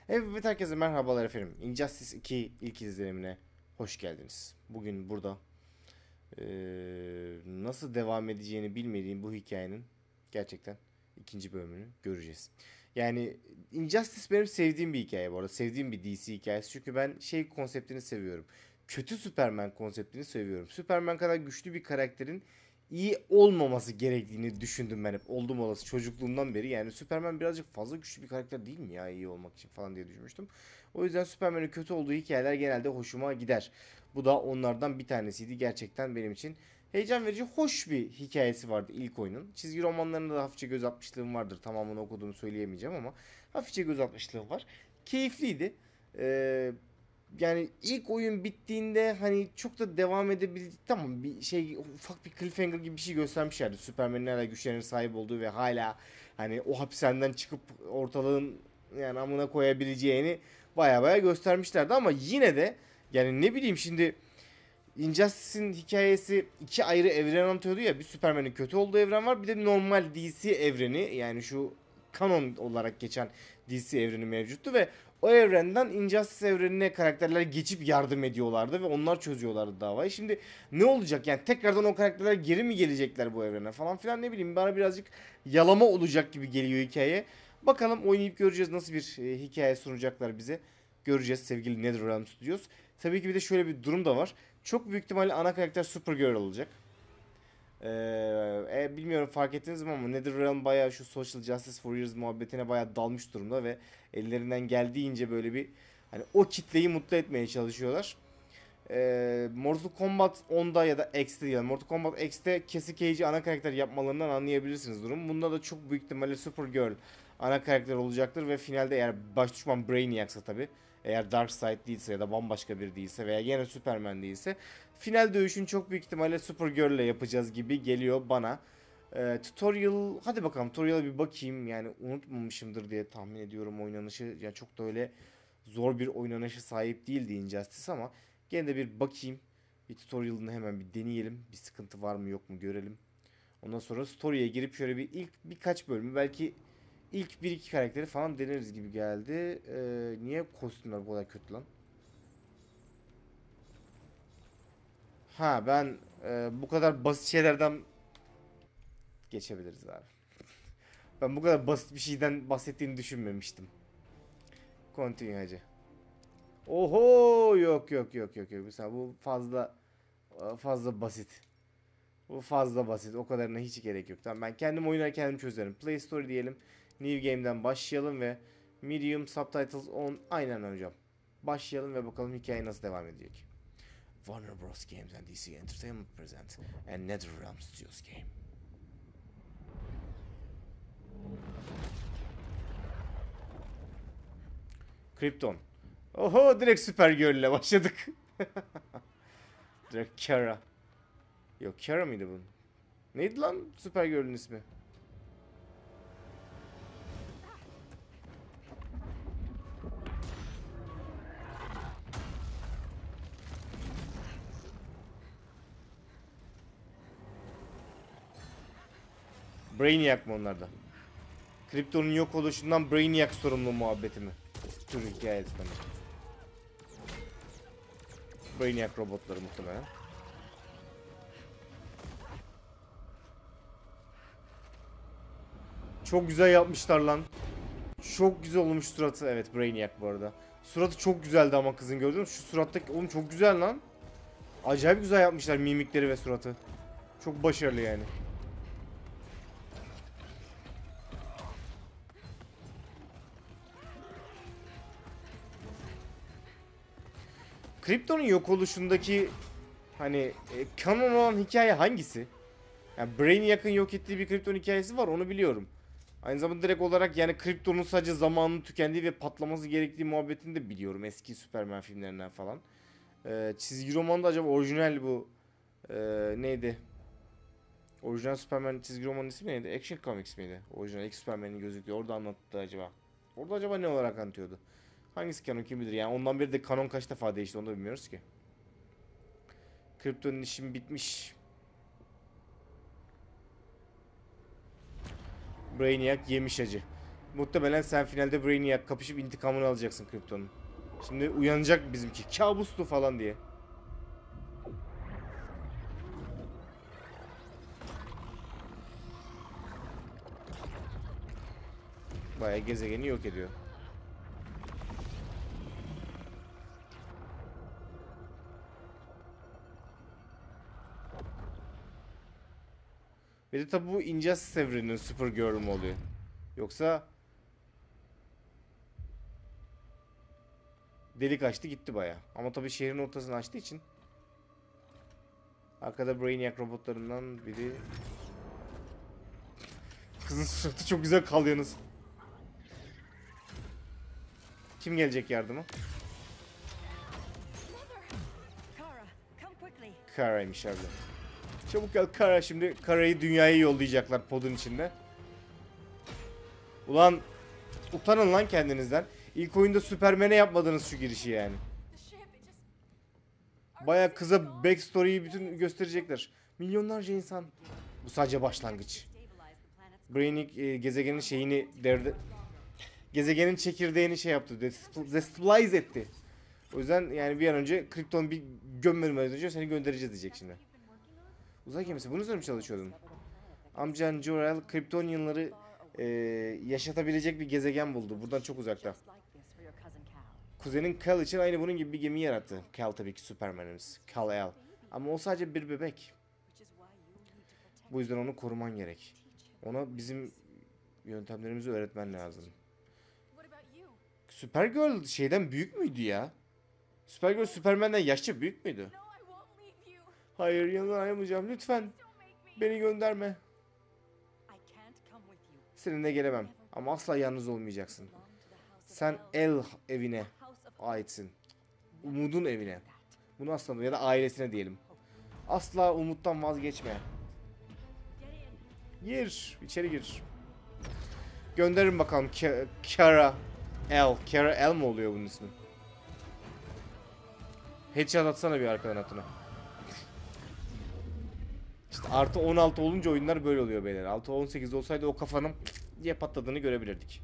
Evet, herkese merhabalar efendim. Injustice 2 ilk izlenimine hoş geldiniz. Bugün burada nasıl devam edeceğini bilmediğim bu hikayenin gerçekten ikinci bölümünü göreceğiz. Yani Injustice benim sevdiğim bir hikaye bu arada. Sevdiğim bir DC hikayesi. Çünkü ben şey konseptini seviyorum. Kötü Superman konseptini seviyorum. Superman kadar güçlü bir karakterin iyi olmaması gerektiğini düşündüm ben hep. Oldum olası çocukluğumdan beri. Yani Superman birazcık fazla güçlü bir karakter değil mi ya iyi olmak için falan diye düşünmüştüm. O yüzden Superman'in kötü olduğu hikayeler genelde hoşuma gider. Bu da onlardan bir tanesiydi. Gerçekten benim için heyecan verici, hoş bir hikayesi vardı ilk oyunun. Çizgi romanlarında da hafifçe göz atmışlığım vardır. Tamamını okuduğumu söyleyemeyeceğim ama hafifçe göz atmışlığım var. Keyifliydi. Ee, Yani ilk oyun bittiğinde hani çok da devam edebildi. Tamam, bir şey, ufak bir cliffhanger gibi bir şey göstermişlerdi. Superman'in hala güçlerine sahip olduğu ve hala hani o hapishaneden çıkıp ortalığın yani amına koyabileceğini baya baya göstermişlerdi ama yine de yani ne bileyim şimdi Injustice'in hikayesi iki ayrı evren anlatıyordu ya. Bir Superman'in kötü olduğu evren var. Bir de normal DC evreni. Yani şu kanon olarak geçen DC evreni mevcuttu ve o evrenden Injustice evrenine karakterler geçip yardım ediyorlardı ve onlar çözüyorlardı davayı. Şimdi ne olacak yani, tekrardan o karakterler geri mi gelecekler bu evrene falan filan, ne bileyim, bana birazcık yalama olacak gibi geliyor hikaye. Bakalım, oynayıp göreceğiz nasıl bir hikaye sunacaklar bize. Göreceğiz sevgili NetherRealm Studios. Tabii ki bir de şöyle bir durum da var. Çok büyük ihtimalle ana karakter Supergirl olacak. Bilmiyorum fark ettiniz mi ama NetherRealm bayağı şu Social Justice Warriors muhabbetine bayağı dalmış durumda ve ellerinden geldiğince böyle bir hani o kitleyi mutlu etmeye çalışıyorlar. Mortal Kombat 10'da ya da X'te, yani Mortal Kombat X'te Cassie Cage'i ana karakter yapmalarından anlayabilirsiniz durum. Bunda da çok büyük ihtimalle Supergirl ana karakter olacaktır ve finalde eğer baş düşman Brainiac'sa tabi, eğer Darkseid değilse ya da bambaşka biri değilse veya yine Superman değilse, final dövüşün çok büyük ihtimalle Supergirl ile yapacağız gibi geliyor bana. Tutorial, hadi bakalım tutorial'a bir bakayım, yani unutmamışımdır diye tahmin ediyorum oynanışı. Yani çok da öyle zor bir oynanışa sahip değildi Injustice ama gene de bir bakayım. Bir tutorial'ını hemen bir deneyelim. Bir sıkıntı var mı yok mu görelim. Ondan sonra story'e girip şöyle bir ilk birkaç bölümü, belki ilk bir iki karakteri falan deneriz gibi geldi. Niye kostümler bu kadar kötü lan? Ha, ben bu kadar basit şeylerden geçebiliriz abi. Ben bu kadar basit bir şeyden bahsettiğini düşünmemiştim. Continue hacı. Oho, yok yok yok yok yok. Mesela bu fazla basit. Bu fazla basit. O kadarına hiç gerek yok. Tamam, ben kendim oynar kendim çözerim. Play Store diyelim. New Game'den başlayalım ve Medium Subtitles on. Aynen hocam. Başlayalım ve bakalım hikaye nasıl devam edecek. Warner Bros. Games and DC Entertainment present and NetherRealm Studios game. Krypton. Oho, direkt Supergirl ile başladık. Direkt Kara. Yok, Kara mıydı bu? Neydi lan Supergirl'ün ismi? Brainiac mı onlarda? Krypton'un yok oluşundan Brainiac sorumlu muhabbeti mi? Tür hikayesi mi? Brainiac robotları muhtemelen. Çok güzel yapmışlar lan. Çok güzel olmuş suratı. Evet, Brainiac bu arada. Suratı çok güzeldi ama kızın, gördün mü? Şu surattaki oğlum çok güzel lan. Acayip güzel yapmışlar mimikleri ve suratı. Çok başarılı yani. Krypton'un yok oluşundaki hani canon olan hikaye hangisi? Yani Brainiac'ın yok ettiği bir Krypton hikayesi var, onu biliyorum. Aynı zamanda direkt olarak yani Krypton'un sadece zamanının tükendiği ve patlaması gerektiği muhabbetini de biliyorum eski Superman filmlerinden falan. Çizgi romanda acaba orijinal bu neydi? Orijinal Superman çizgi romanın ismi neydi? Action Comics miydi? Orijinal ilk Superman'in gözüktüğü. Orada anlattı acaba. Orada acaba ne olarak anlatıyordu? Hangisi kanon kim bilir? Yani ondan beri de kanon kaç defa değişti onu da bilmiyoruz ki. Krypton'un işim bitmiş. Brainiac yemiş acı. Muhtemelen sen finalde Brainiac kapışıp intikamını alacaksın Krypton'un. Şimdi uyanacak bizimki. Kabustu falan diye. Bayağı gezegeni yok ediyor. Bir de tabi bu Injustice evreninin Supergirl mü oluyor? Yoksa delik açtı gitti bayağı. Ama tabi şehrin ortasını açtığı için arkada Brainiac robotlarından biri. Kızın suratı çok güzel kalıyorsunuz. Kim gelecek yardıma? Kara'ymış abi. Çabuk gel Kara, şimdi Kara'yı dünyaya yollayacaklar podun içinde. Ulan utanın lan kendinizden. İlk oyunda Superman'e yapmadınız şu girişi yani. Baya kıza backstory'yi bütün gösterecekler. Milyonlarca insan. Bu sadece başlangıç. Brainiac gezegenin şeyini gezegenin çekirdeğini şey yaptı. Destabilize etti. O yüzden yani bir an önce Krypton bir gömmeden önce seni göndereceğiz diyecek şimdi. Uzay gemisi. Bunun üzerine mi çalışıyordun? Amcan Jor-El Kryptonianları yaşatabilecek bir gezegen buldu. Buradan çok uzakta. Kuzenin Kal için aynı bunun gibi bir gemi yarattı. Kal tabii ki Superman'imiz. Kal-El. Ama o sadece bir bebek. Bu yüzden onu koruman gerek. Ona bizim yöntemlerimizi öğretmen lazım. Supergirl şeyden büyük müydü ya? Supergirl Superman'den yaşça büyük müydü? Hayır, yanına ayrılmayacağım. Lütfen beni gönderme. Seninle gelemem. Ama asla yalnız olmayacaksın. Sen El evine aitsin. Umudun evine. Bunu asla, ya da ailesine diyelim. Asla umuttan vazgeçme. Gir. İçeri gir. Gönderin bakalım Kara El. Kara El mi oluyor bunun ismi? Headshot atsana bir arkadan atına. İşte artı 16 olunca oyunlar böyle oluyor beyler. Artı 18 olsaydı o kafanın diye patladığını görebilirdik.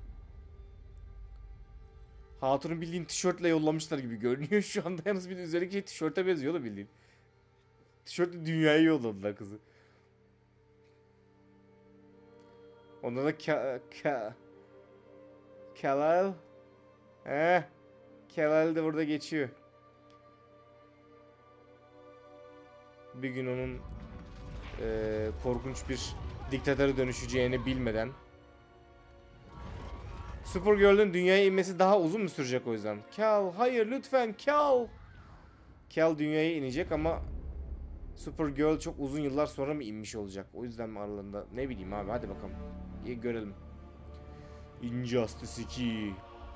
Hatun'u bildiğin tişörtle yollamışlar gibi görünüyor şu anda. Yalnız bir de üzerindeki şey tişörte benziyor da bildiğin. Tişörtle dünyaya yolladılar kızı. Onda da Kal-El. Kal-El de burada geçiyor. Bir gün onun korkunç bir diktatöre dönüşeceğini bilmeden. Supergirl'ün dünyaya inmesi daha uzun mu sürecek o yüzden? Kal, hayır lütfen Kal. Kal dünyaya inecek ama Supergirl çok uzun yıllar sonra mı inmiş olacak? O yüzden mi aralarında? Ne bileyim abi, hadi bakalım. İyi görelim. Injustice 2.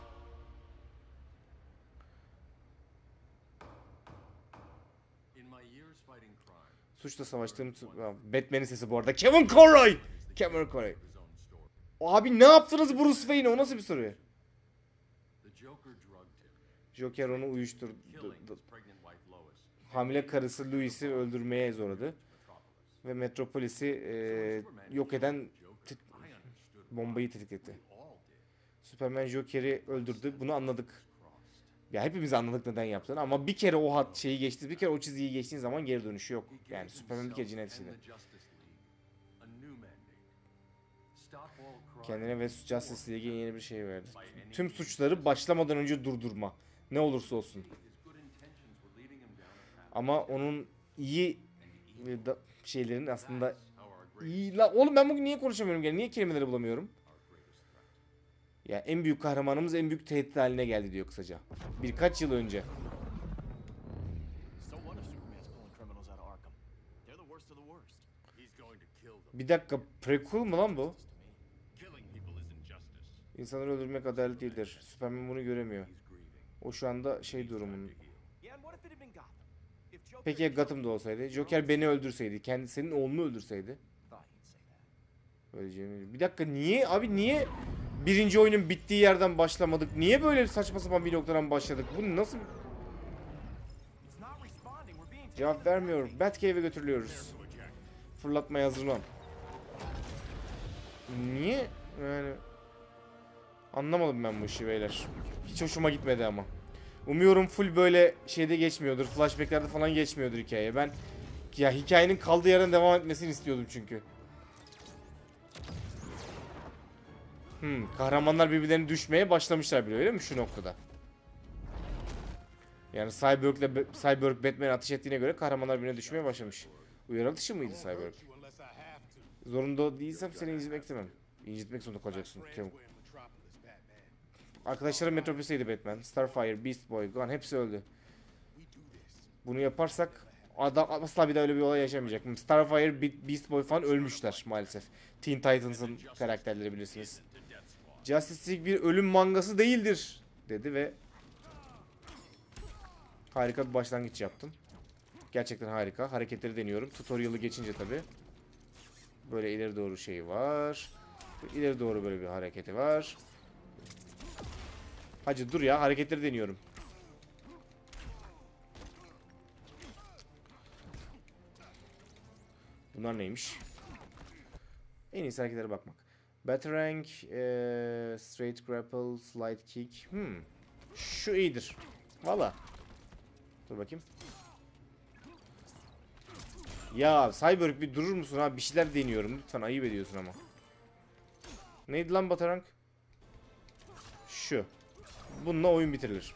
Suçla savaştığım Batman'in sesi bu arada. Kevin Conroy. Kevin Conroy. Abi ne yaptınız Bruce Wayne'e? O nasıl bir soru? Joker onu uyuşturdu. Hamile karısı Lois'i öldürmeye zorladı. Ve Metropolis'i yok eden bombayı tetikletti. Superman Joker'i öldürdü. Bunu anladık. Ya hepimiz anladık neden yaptığını, ama bir kere o şeyi geçti, bir kere o çizgiyi geçtiğin zaman geri dönüşü yok. Yani Superman bir kere cinayet işledi. Kendine ve Justice League'e yeni bir şey verdi. Tüm suçları başlamadan önce durdurma. Ne olursa olsun. Ama onun iyi şeylerin aslında iyi. La oğlum ben bugün niye konuşamıyorum gene? Niye kelimeleri bulamıyorum? Ya en büyük kahramanımız en büyük tehdit haline geldi diyor kısaca. Birkaç yıl önce. Bir dakika, prequel mu lan bu? İnsanları öldürmek adalet değildir. Superman bunu göremiyor. O şu anda şey durumun. Peki ya Gotham'da olsaydı? Joker beni öldürseydi, kendisinin oğlunu öldürseydi? Bir dakika, niye abi, niye birinci oyunun bittiği yerden başlamadık? Niye böyle saçma sapan bir noktadan başladık? Bu nasıl? Cevap vermiyor. Batcave'e götürülüyoruz. Fırlatmaya hazırlan. Niye? Yani Anlamadım ben bu işi beyler. Hiç hoşuma gitmedi ama. Umuyorum full böyle şeyde geçmiyordur. Flashbacklerde falan geçmiyordur hikaye. Ben ya hikayenin kaldığı yerden devam etmesini istiyordum çünkü. Kahramanlar birbirlerine düşmeye başlamışlar bile öyle mi şu noktada? Yani Cyborg Batman'e ateş ettiğine göre kahramanlar birbirine düşmeye başlamış. Uyarı dışı mıydı Cyborg? Zorunda değilsem seni incitmek istemem. İncitmek zorunda kalacaksın. Arkadaşlarım Metropolis'teydi Batman. Starfire, Beast Boy, Gun hepsi öldü. Bunu yaparsak adam asla bir daha öyle bir olay yaşamayacak. Starfire, Beast Boy falan ölmüşler maalesef. Teen Titans'ın karakterleri bilirsiniz. Justice League bir ölüm mangası değildir dedi ve harika bir başlangıç yaptım. Gerçekten harika. Hareketleri deniyorum. Tutorial'ı geçince tabi. Böyle ileri doğru şey var. İleri doğru böyle bir hareketi var. Hacı dur ya, hareketleri deniyorum. Bunlar neymiş? En iyisi hareketlere bakmak. Batarang, straight grapple, slide kick. Şu iyidir. Valla. Dur bakayım. Ya Cyborg bir durur musun abi? Bir şeyler deniyorum. Lütfen ayıp ediyorsun ama. Neydi lan Batarang? Şu. Bununla oyun bitirilir.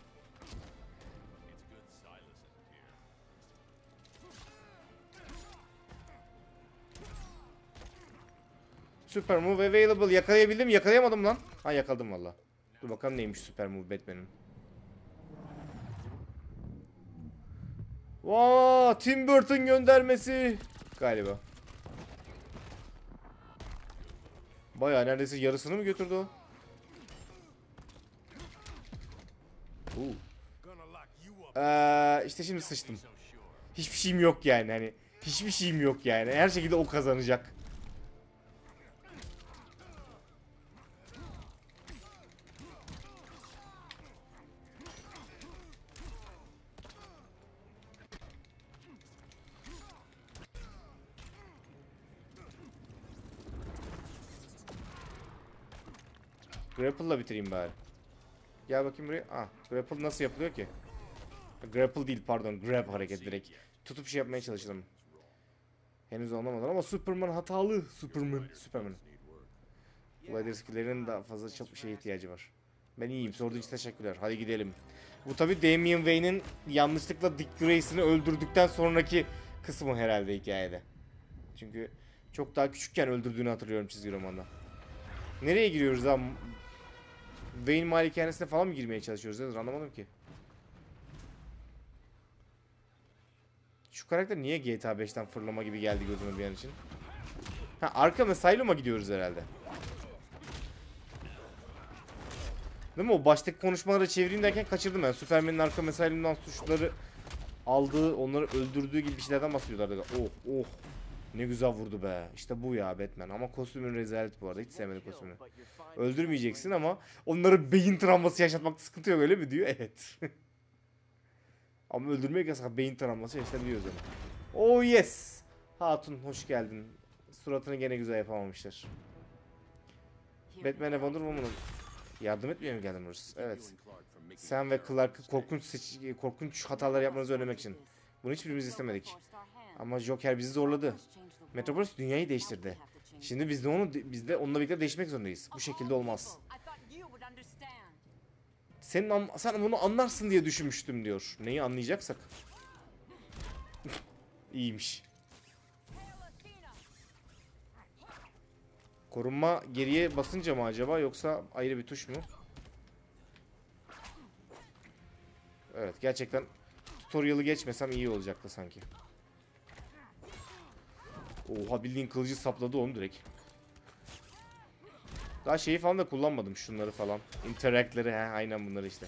Super move available. Yakalayabildim. Yakalayamadım lan. Ha yakaladım valla. Dur bakalım neymiş super move Batman'in. Vaa, Tim Burton göndermesi. Galiba. Bayağı neredeyse yarısını mı götürdü o? İşte şimdi sıçtım. Hiçbir şeyim yok yani hani. Hiçbir şeyim yok yani. Her şekilde o kazanacak. Grapple'la bitireyim bari. Gel bakayım buraya. Ah, grapple nasıl yapılıyor ki? Grapple değil pardon. Grab hareket direkt. Tutup şey yapmaya çalışalım. Henüz anlamadım ama Superman hatalı. Superman. Glider skill'lerin daha fazla çok bir şeye ihtiyacı var. Ben iyiyim. Sorduğun için teşekkürler. Hadi gidelim. Bu tabi Damian Wayne'in yanlışlıkla Dick Grayson'ı öldürdükten sonraki kısmı herhalde hikayede. Çünkü çok daha küçükken öldürdüğünü hatırlıyorum çizgi romanda. Nereye giriyoruz abi? Wayne malikanesine falan mı girmeye çalışıyoruz? Anlamadım ki. Şu karakter niye GTA 5'ten fırlama gibi geldi gözüme bir an için? Ha, Arkham Asylum'a gidiyoruz herhalde. Değil mi? O baştaki konuşmaları çevireyim derken kaçırdım ben. Superman'in Arkham Asylum'dan suçluları aldığı, onları öldürdüğü gibi bir şeylerden bahsediyorlardı. Oh oh. Ne güzel vurdu be. İşte bu ya Batman. Ama kostümün rezalet bu arada. Hiç sevmedim kostümünü. Öldürmeyeceksin ama onları beyin travması yaşatmakta sıkıntı yok öyle mi diyor? Evet. Ama öldürmek yasak. Beyin travması yaşatabiliyoruz onu. Oh yes. Hatun hoş geldin. Suratını gene güzel yapamamışlar. Batman'e Wonder Woman'ın yardım etmeye mi geldin burası? Evet. Sen ve Clark'ı korkunç hatalar yapmanızı önlemek için. Bunu hiçbirimiz istemedik. Ama Joker bizi zorladı. Metropolis dünyayı değiştirdi. Şimdi biz de onunla birlikte değişmek zorundayız. Bu şekilde olmaz. Sen bunu anlarsın diye düşünmüştüm diyor. Neyi anlayacaksak. İyiymiş. Korunma geriye basınca mı acaba yoksa ayrı bir tuş mu? Evet gerçekten tutorial'ı geçmesem iyi olacaktı sanki. Oha bildiğin kılıcı sapladı onu direkt. Daha şeyi falan da kullanmadım şunları falan. Interact'leri aynen bunları işte.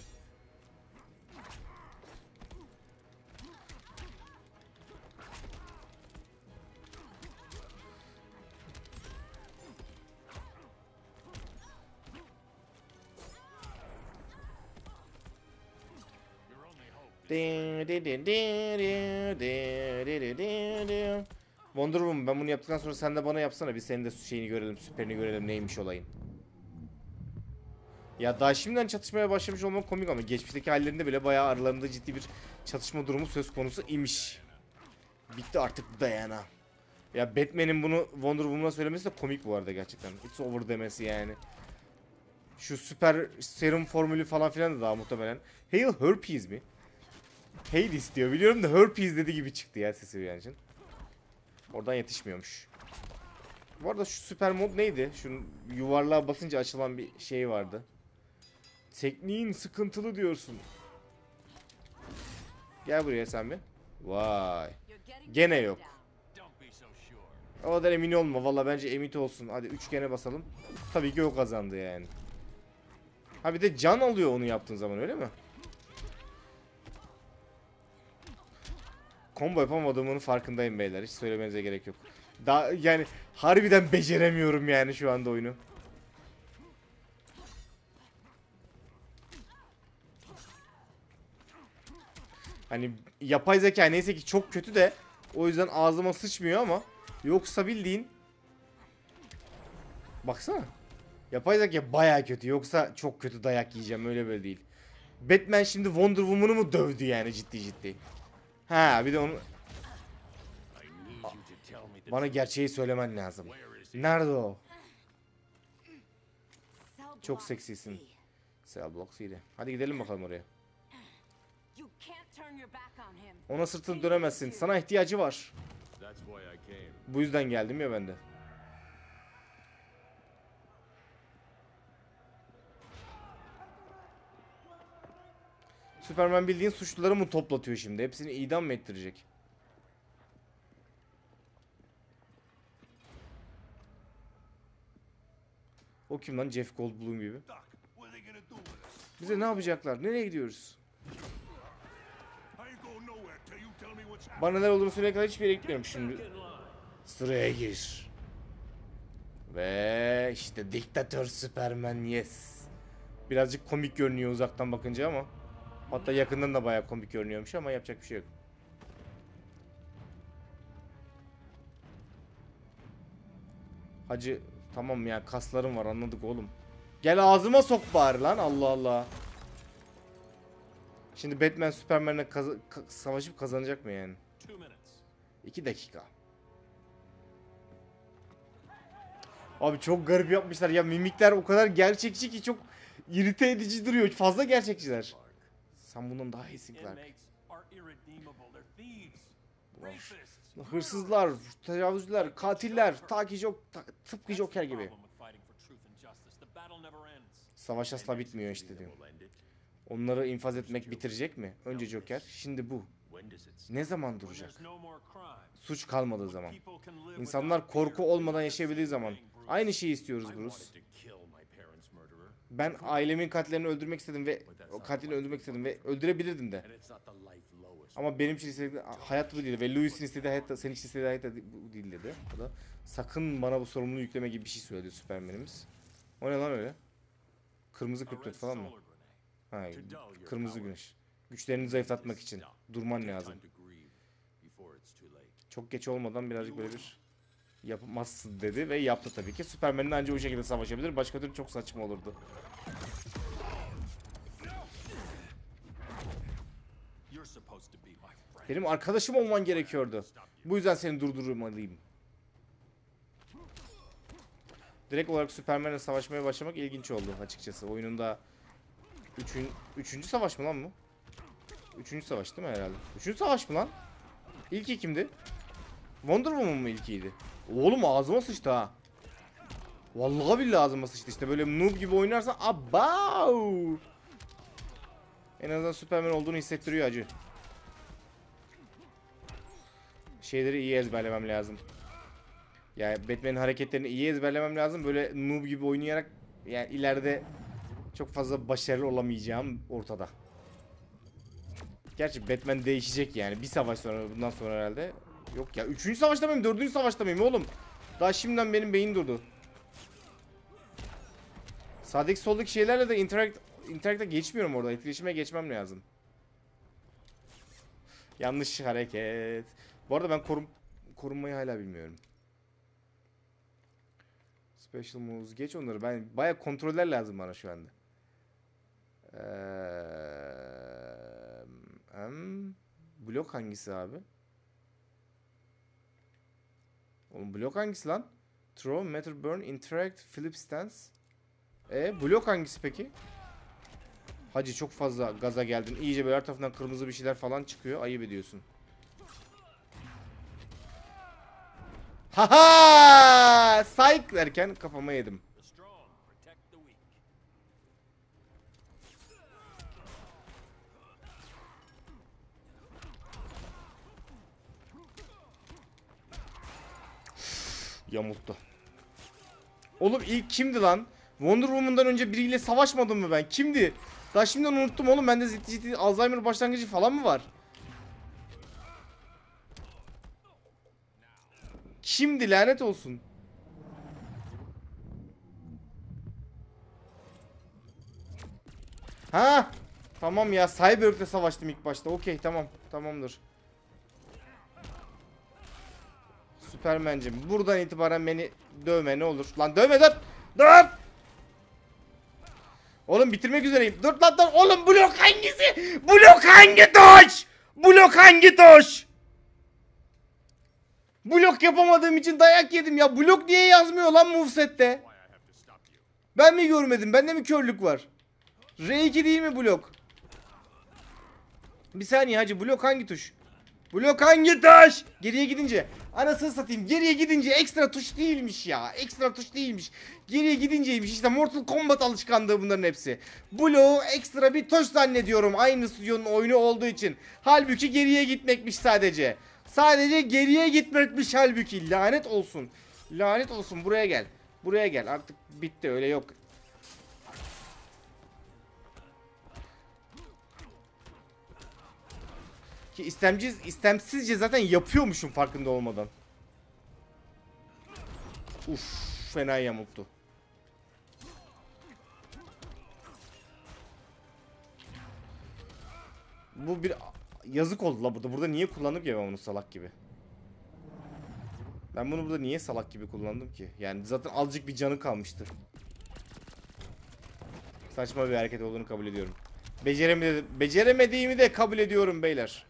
Wonder Woman ben bunu yaptıktan sonra sen de bana yapsana. Bir senin de şeyini görelim, süperini görelim neymiş olayın. Ya daha şimdiden çatışmaya başlamış olmak komik ama geçmişteki hallerinde bile bayağı aralarında ciddi bir çatışma durumu söz konusu imiş. Bitti artık Diana. Ya Batman'in bunu Wonder Woman'a söylemesi de komik bu arada gerçekten. It's over demesi yani. Şu süper serum formülü falan filan da daha muhtemelen. Hail herpes mi? Hail istiyor biliyorum da herpes dedi gibi çıktı ya sesi bir için. Oradan yetişmiyormuş. Bu arada şu süper mod neydi? Şunun yuvarlığa basınca açılan bir şey vardı. Tekniğin sıkıntılı diyorsun. Gel buraya sen bir. Vay. Gene yok. O kadar emin olma. Valla bence emin olsun. Hadi üçgene basalım. Tabii ki o kazandı yani. Ha bir de can alıyor onu yaptığın zaman öyle mi? Combo yapamadığımın farkındayım beyler. Hiç söylemenize gerek yok. Daha yani harbiden beceremiyorum yani şu anda oyunu. Hani yapay zeka neyse ki çok kötü de o yüzden ağzıma sıçmıyor ama yoksa bildiğin baksana. Yapay zeka baya kötü. Yoksa çok kötü dayak yiyeceğim. Öyle böyle değil. Batman şimdi Wonder Woman'ı mı dövdü yani ciddi ciddi? Ha bir de onu... Bana gerçeği söylemen lazım. Nerede o? Çok seksisin. Cell Block C'de. Hadi gidelim bakalım oraya. Ona sırtını dönemezsin. Sana ihtiyacı var. Bu yüzden geldim ya ben de. Superman bildiğin suçluları mı toplatıyor şimdi? Hepsini idam mı ettirecek? O kim lan? Jeff Goldblum gibi. Bize ne yapacaklar? Nereye gidiyoruz? Bana neler olduğunu söyleyene kadar hiçbir yere gitmiyorum şimdi. Sıraya gir. Ve işte diktatör Superman yes. Birazcık komik görünüyor uzaktan bakınca ama. Hatta yakından da bayağı komik görünüyormuş ama yapacak bir şey yok. Hacı tamam ya kaslarım var anladık oğlum. Gel ağzıma sok bari lan Allah Allah. Şimdi Batman Superman'le savaşıp kazanacak mı yani? 2 dakika. Abi çok garip yapmışlar ya mimikler o kadar gerçekçi ki çok irite edici duruyor. Fazla gerçekçiler. Sen bundan daha iyisin Clark. Hırsızlar, tecavüzcüler, katiller, tıpkı Joker gibi. Savaş asla bitmiyor işte diyor. Onları infaz etmek bitirecek mi? Önce Joker, şimdi bu. Ne zaman duracak? Suç kalmadığı zaman. İnsanlar korku olmadan yaşayabildiği zaman. Aynı şeyi istiyoruz Bruce. Ben ailemin katillerini öldürmek istedim ve o katilini öldürmek istedim ve öldürebilirdim de. Ama benim için istediğim hayat bu değil ve Louis'in istediği hayat da senin için istediği hayat da bu değil dedi. O da sakın bana bu sorumluluğu yükleme gibi bir şey söyledi Superman'imiz. O ne lan öyle? Kırmızı kriptonit falan mı? Ha, kırmızı güneş. Güçlerini zayıflatmak için durman lazım. Çok geç olmadan birazcık böyle bir yapmazsın dedi ve yaptı tabii ki. Superman'le ancak o şekilde savaşabilir. Başka türlü çok saçma olurdu. Benim arkadaşım olman gerekiyordu. Bu yüzden seni durdurmalıyım. Direkt olarak Superman'le savaşmaya başlamak ilginç oldu açıkçası. Oyununda üçüncü savaş mı lan bu? Üçüncü savaş değil mi herhalde? Üçüncü savaş mı lan? İlki kimdi? Wonder Woman mı ilkiydi? Oğlum ağzıma sıçtı ha. Vallahi billahi ağzıma sıçtı işte. Böyle noob gibi oynarsan abav. En azından Superman olduğunu hissettiriyor acı. Şeyleri iyi ezberlemem lazım. Yani Batman'in hareketlerini iyi ezberlemem lazım. Böyle noob gibi oynayarak yani ileride çok fazla başarılı olamayacağım ortada. Gerçi Batman değişecek yani. Bir savaş sonra bundan sonra herhalde. Yok ya 3. savaşta mıyım 4. savaşta mıyım oğlum? Daha şimdiden benim beyin durdu. Sağdaki soldaki şeylerle de interact'a geçmiyorum orada. Etkileşime geçmem lazım. Yanlış hareket. Bu arada ben korunmayı hala bilmiyorum. Special moves geç onları. Ben bayağı kontroller lazım bana şu anda. Blok hangisi abi? Oğlum blok hangisi lan? Throw, Matter Burn, Interact, Flip Stance. Blok hangisi peki? Hacı çok fazla gaza geldin. İyice böyle her tarafından kırmızı bir şeyler falan çıkıyor. Ayıp ediyorsun. Haha! Psych derken kafama yedim. Yamulttu. Oğlum ilk kimdi lan? Wonder Woman'dan önce biriyle savaşmadım mı ben? Kimdi? Daha şimdiden unuttum oğlum. Bende ciddi Alzheimer başlangıcı falan mı var? Kimdi lanet olsun? Ha? Tamam ya, Cyborg'le savaştım ilk başta. Okey, tamam. Tamamdır. Süpermencim, buradan itibaren beni dövme ne olur. Lan dövme, dur. Dur. Oğlum bitirmek üzereyim. Dur lan dur. Oğlum blok hangisi? Blok hangi tuş? Blok hangi tuş? Blok yapamadığım için dayak yedim ya. Blok niye yazmıyor lan moveset'te? Ben mi görmedim? Bende mi körlük var? R2 değil mi blok? Bir saniye hacı, blok hangi tuş? Blok hangi tuş? Geriye gidince. Anasını satayım. Geriye gidince ekstra tuş değilmiş ya. Ekstra tuş değilmiş. Geriye gidinceymiş. İşte Mortal Kombat alışkanlığı bunların hepsi. Bloğu ekstra bir tuş zannediyorum. Aynı stüdyonun oyunu olduğu için. Halbuki geriye gitmekmiş sadece. Sadece geriye gitmekmiş halbuki. Lanet olsun. Lanet olsun. Buraya gel. Buraya gel. Artık bitti. Öyle yok. Ki istemsizce zaten yapıyormuşum farkında olmadan. Uf, fena yamulttu. Bu bir yazık oldu la burada. Burada niye kullandım ki ben bunu salak gibi? Ben bunu burada niye salak gibi kullandım ki? Yani zaten azıcık bir canı kalmıştı. Saçma bir hareket olduğunu kabul ediyorum. Beceremediğimi de kabul ediyorum beyler.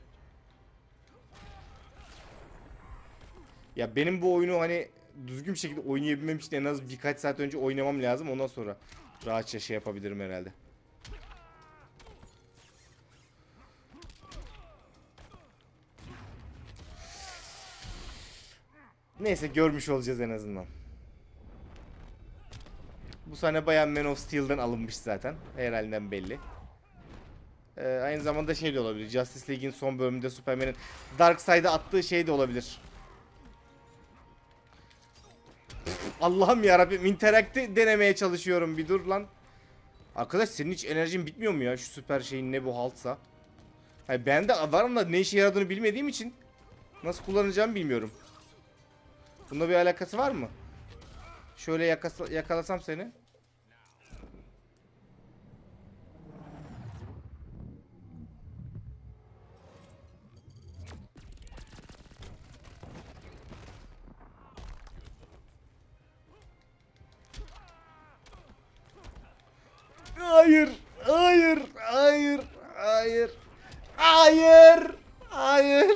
Ya benim bu oyunu hani düzgün bir şekilde oynayabilmem için en az birkaç saat önce oynamam lazım. Ondan sonra rahatça şey yapabilirim herhalde. Neyse, görmüş olacağız en azından. Bu sahne bayağı Man of Steel'den alınmış zaten. Her halinden belli. Aynı zamanda şey de olabilir. Justice League'in son bölümünde Superman'in Darkseid'e attığı şey de olabilir. Allah'ım yarabbim, Interact'i denemeye çalışıyorum, bir dur lan. Arkadaş senin hiç enerjin bitmiyor mu ya şu süper şeyin, ne bu haltsa? Hayır, ben de varım da ne işe yaradığını bilmediğim için nasıl kullanacağımı bilmiyorum. Bununla bir alakası var mı? Şöyle yakalasam seni. Hayır, hayır, hayır, hayır, hayır, hayır.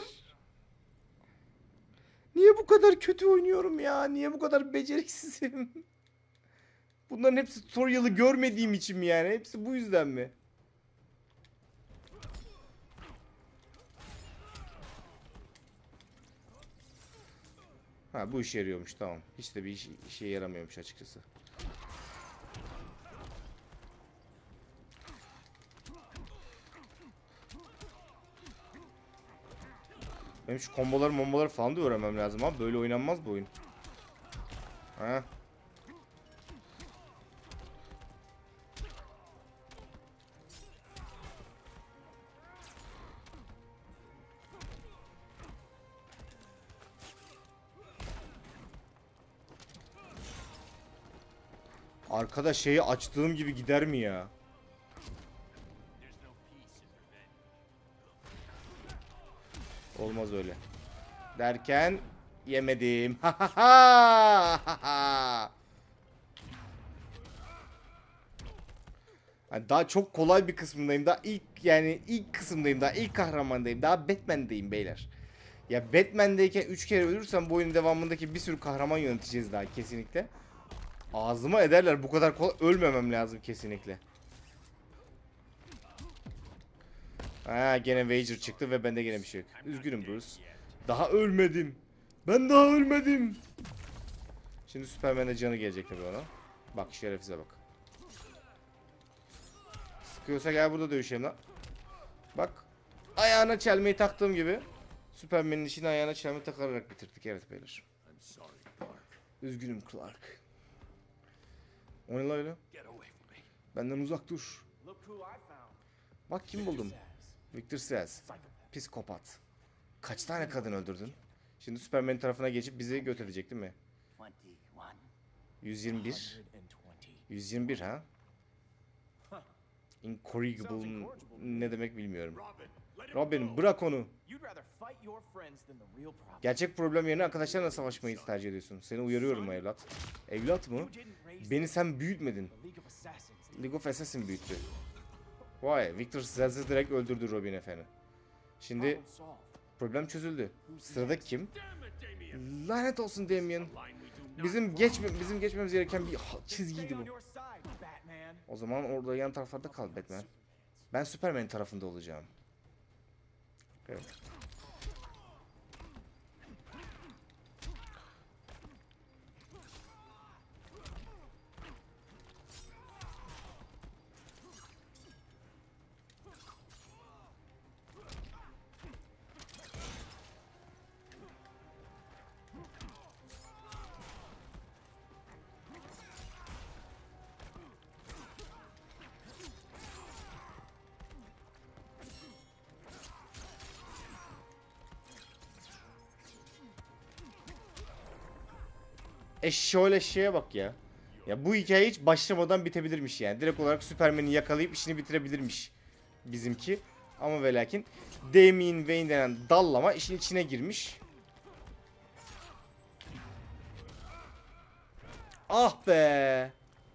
Niye bu kadar kötü oynuyorum ya? Niye bu kadar beceriksizim? Bunların hepsi tutorial'ı görmediğim için mi yani? Hepsi bu yüzden mi? Ha, bu işe yarıyormuş, tamam. Hiç de bir işe yaramıyormuş açıkçası. Benim şu komboları falan da öğrenmem lazım abi. Böyle oynanmaz bu oyun. Ha. Arkadaş şeyi açtığım gibi gider mi ya? Olmaz öyle. Derken yemedim. Hani daha çok kolay bir kısmındayım. Daha ilk kısımdayım. Daha ilk kahramandayım. Daha Batman'deyim beyler. Ya Batman'deyken 3 kere ölürsem bu oyunun devamındaki bir sürü kahraman yöneteceğiz daha kesinlikle. Ağzıma ederler. Bu kadar kolay ölmemem lazım kesinlikle. Ha gene Wager çıktı ve bende gene bir şey yok. Üzgünüm Bruce. Daha ölmedim. Ben daha ölmedim. Şimdi Superman'de canı gelecek tabii ona. Bak şerefsize bak. Sıkıyorsa gel burada dövüşelim lan. Bak. Ayağına çelmeyi taktığım gibi. Superman'in işini ayağına çelme takarak bitirdik. Evet beyler. Üzgünüm Clark. O ne lan öyle? Benden uzak dur. Bak kim buldum. Victor Strauss. Psikopat. Kaç tane kadın öldürdün? Şimdi Superman'in tarafına geçip bizi göt edecek değil mi? 121. 121 ha? Incorrigible ne demek bilmiyorum. Robin bırak onu. Gerçek problem yerine arkadaşlarla savaşmayı tercih ediyorsun. Seni uyarıyorum evlat. Evlat mı? Beni sen büyütmedin. League of Assassin büyüttü. Vay, Victor Strauss'ı direkt öldürdü Robin efendi. Şimdi problem çözüldü. Sıradaki kim? Lanet olsun Damian. Bizim geçmemiz gereken bir çizgiydi bu. O zaman orada yan taraflarda kal Batman. Ben Superman'in tarafında olacağım. Evet. Şöyle şeye bak ya. Ya bu hikaye hiç başlamadan bitebilirmiş yani. Direkt olarak Superman'i yakalayıp işini bitirebilirmiş bizimki. Ama ve lakin Damian Wayne denen dallama işin içine girmiş. Ah be.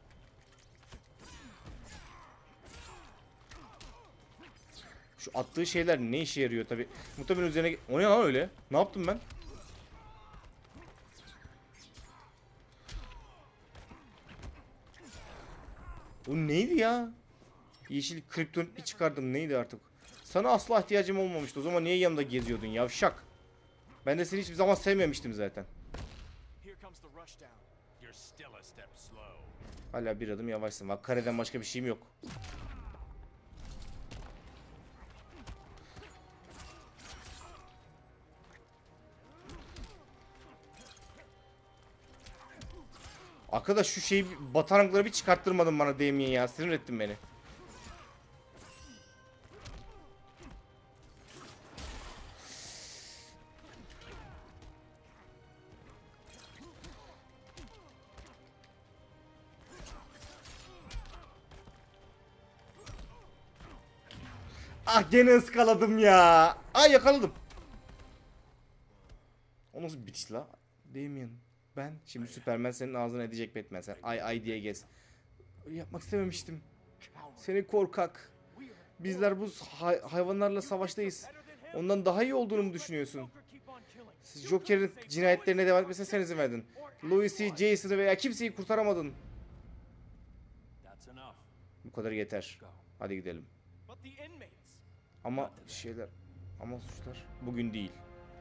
Şu attığı şeyler ne işe yarıyor tabi. Muhtemelen üzerine... O ne lan öyle? Ne yaptım ben? O neydi ya? Yeşil kriptonit bir çıkardım neydi artık? Sana asla ihtiyacım olmamıştı. O zaman niye yanımda geziyordun yavşak? Ben de seni hiçbir zaman sevmemiştim zaten. Hala bir adım yavaşsın. Bak kareden başka bir şeyim yok. Arkadaş şu şeyi batarakları bir çıkarttırmadın bana Damien ya. Sinir ettin beni. Ah gene ıskaladım ya. Ay yakaladım. O nasıl bir bitiş la? Damien. Ben şimdi Superman senin ağzına edecek Batman. Sen ay diye gez. Yapmak istememiştim. Seni korkak. Bizler bu hayvanlarla savaştayız. Ondan daha iyi olduğunu mu düşünüyorsun? Joker'in cinayetlerine devam etmesine sen izin verdin. Lois'i, Jason'ı veya kimseyi kurtaramadın. Bu kadar yeter. Hadi gidelim. Ama suçlar bugün değil.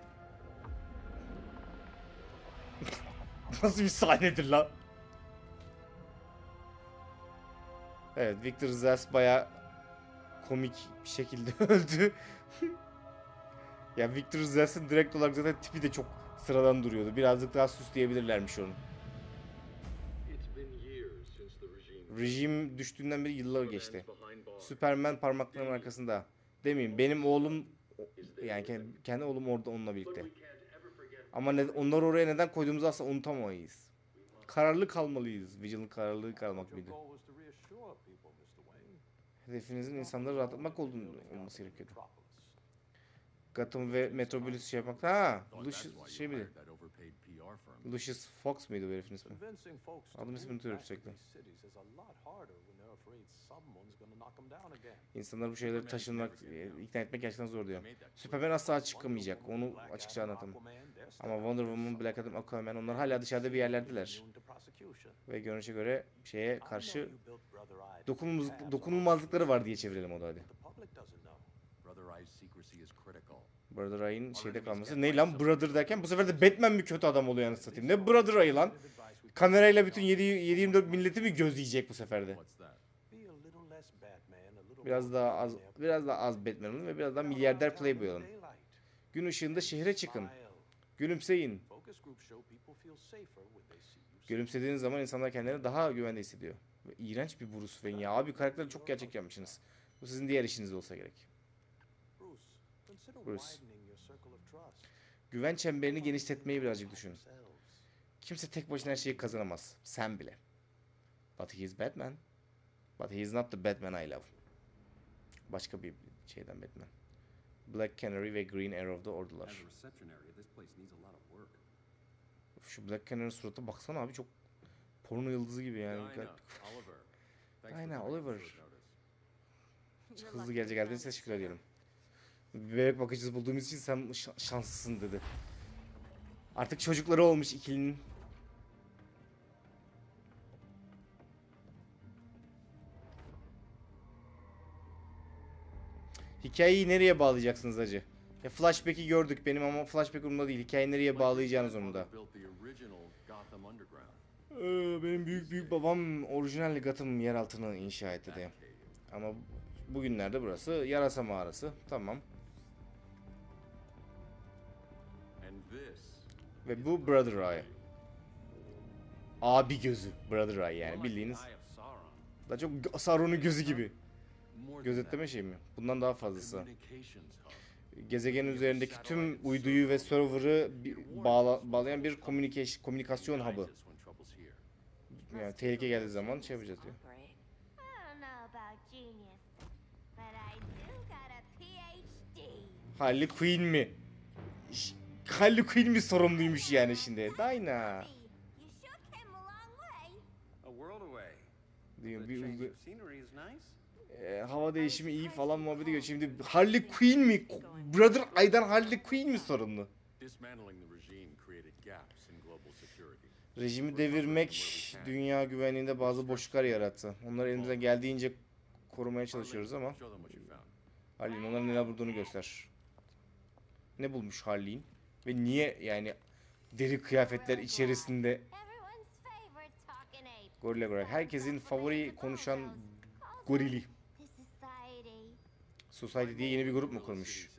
Nasıl bir sahnedir lan? Evet, Victor Zsasz bayağı komik bir şekilde öldü. Ya Victor Zsasz'ın direkt olarak zaten tipi de çok sıradan duruyordu. Birazcık daha süsleyebilirlermiş onu. Rejim düştüğünden beri yıllar geçti. Superman parmaklarının arkasında. Demeyeyim benim oğlum yani kendi oğlum orada onunla birlikte. Ama onları oraya neden koyduğumuzu asla unutamayız. Kararlı kalmalıyız. Vigilant kararlılığı kalmak mıydı? Hedefinizin insanları rahatlatmak olduğunu olması gerekiyordu. Gotham ve Metropolis şey yapmak. Ha, Lucius şey miydi? Lucius Fox muydu bu herifin ismi? Adım ismini unutuyorum sürekli. İnsanlar bu şeyleri taşınmak, ikna etmek gerçekten zor diyor. Superman asla çıkamayacak. Onu açıkça anlatamam. Ama Wonder Woman, Black Adam, Aquaman onlar hala dışarıda bir yerlerdiler. Ve görünüşe göre şeye karşı dokunulmazlıkları var diye çevirelim o da hadi. Brother Eye'in şeyde kalması. Ne lan Brother derken bu sefer de Batman mi kötü adam oluyor anasını satayım. Ne Brother Eye lan? Kamerayla bütün 7-24 milleti mi gözleyecek bu sefer de? Biraz daha az Batman olun ve biraz daha milyarder Playboy olun. Gün ışığında şehre çıkın. Gülümseyin. Gülümsediğiniz zaman insanlar kendilerini daha güvende hissediyor. Ve iğrenç bir Bruce Wayne ya. Abi karakteri çok gerçek yapmışsınız. Bu sizin diğer işiniz olsa gerek. Bruce. Güven çemberini genişletmeyi birazcık düşünün. Kimse tek başına her şeyi kazanamaz. Sen bile. But he is Batman. But he is not the Batman I love. Başka bir şeyden Batman. Black Canary ve Green Arrow'da ordular. Şu Black Canary'nin suratı baksana abi çok porno yıldızı gibi yani. Aynen Oliver. Hızlı geldiğiniz için teşekkür ediyorum. Bebek bakıcısı bulduğumuz için sen şanslısın dedi. Artık çocukları olmuş ikilinin. Hikayeyi nereye bağlayacaksınız hacı? Ya flashback'i gördük benim ama flashback umurumda değil. Hikayeyi nereye bağlayacağınız umurumda. Benim büyük babam orijinal Gotham yeraltını inşa etti diye. Ama bugünlerde burası yarasa mağarası. Tamam. Ve bu Brother Eye. Abi gözü. Brother Eye yani bildiğiniz. Daha çok Sauron'un gözü gibi. Gözetleme şey mi? Bundan daha fazlası. Gezegenin üzerindeki tüm uyduyu ve server'ı bağlayan bir komünikasyon hub'ı. Yani tehlike geldiği zaman şey yapacağız diyor. Harley Quinn mi? Harley Quinn mi sorumluymuş yani şimdi? Dayna. Hava değişimi iyi falan muhabbeti geçiyor. Şimdi Harley Quinn mi? Brother Eye'dan Harley Quinn mi sorumlu? Rejimi devirmek dünya güvenliğinde bazı boşluklar yarattı. Onları elimizden geldiğince korumaya çalışıyoruz ama Harley'in onların neler bulduğunu göster. Ne bulmuş Harley'in? Ve niye yani deri kıyafetler içerisinde Gorilla Grodd. Herkesin favori konuşan gorili. Society diye yeni bir grup mu kurmuş?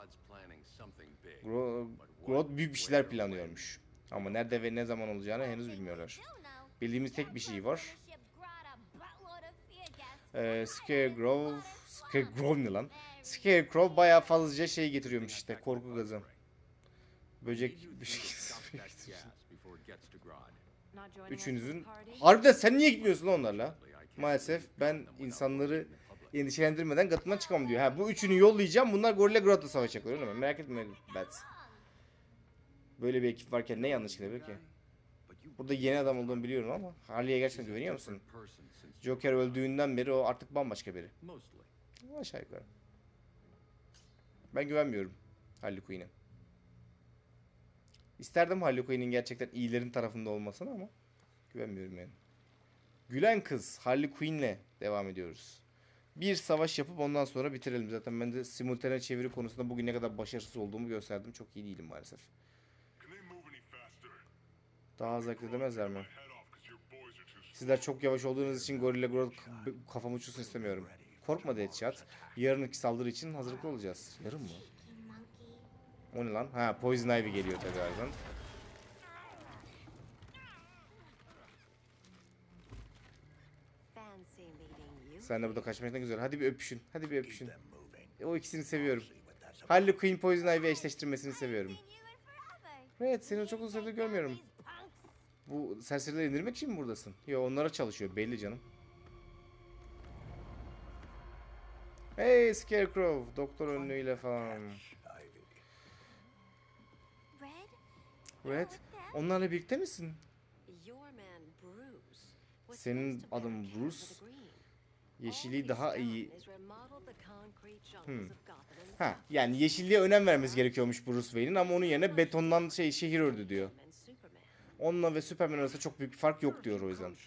Grodd büyük bir şeyler planlıyormuş. Ama nerede ve ne zaman olacağını henüz bilmiyorlar. Bildiğimiz tek bir şey var. Scarecrow ne lan? Scarecrow bayağı fazlaca şey getiriyormuş işte. Korku gazı. Böcek Üçünüzün. Harbiden sen niye gitmiyorsun onlarla? Maalesef ben insanları endişelendirmeden Gotham'dan çıkamam diyor. Ha bu üçünü yollayacağım. Bunlar Gorilla Grodd'la savaşacaklar öyle mi? Merak etme Bats. Böyle bir ekip varken ne yanlış gidebilir ki? Burada yeni adam olduğunu biliyorum ama Harley'e gerçekten güveniyor musun? Joker öldüğünden beri o artık bambaşka biri. Aşağı yukarı. Ben güvenmiyorum Harley Quinn'e. İsterdim Harley Quinn'in gerçekten iyilerin tarafında olmasını ama güvenmiyorum yani. Gülen kız Harley Quinn'le devam ediyoruz. Bir savaş yapıp ondan sonra bitirelim. Zaten ben de simultane çeviri konusunda bugün ne kadar başarısız olduğumu gösterdim. Çok iyi değilim maalesef. Daha hızlı edemezler mi? Sizler çok yavaş olduğunuz için Gorilla Grodd kafamı uçursun istemiyorum. Korkma Deadshot. Yarınki saldırı için hazırlıklı olacağız. Yarın mı? O ne lan? Ha Poison Ivy geliyor tabii ardından. Sen de burada kaçmak ne güzel. Hadi bir öpüşün. Hadi bir öpüşün. O ikisini seviyorum. Harley Quinn Poison Ivy eşleştirmesini seviyorum. Evet seni çok uzun süredir görmüyorum. Bu serserileri indirmek için mi buradasın? Yo onlara çalışıyor belli canım. Hey Scarecrow. Doktor önlüğüyle falan. Red, onlarla birlikte misin? Senin adın Bruce. Yeşilliği daha iyi. Ha, yani yeşilliğe önem vermesi gerekiyormuş Bruce Wayne'in ama onun yerine betondan şehir ördü diyor. Onunla ve Superman arasında çok büyük bir fark yok diyor o yüzden.